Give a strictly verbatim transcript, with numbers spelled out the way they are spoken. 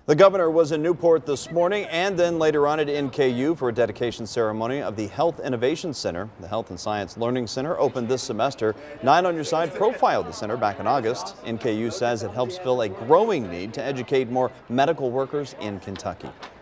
The governor was in Newport this morning and then later on at N K U for a dedication ceremony of the Health Innovation Center. The Health and Science Learning Center opened this semester. Nine on Your Side profiled the center back in August. N K U says it helps fill a growing need to educate more medical workers in Kentucky.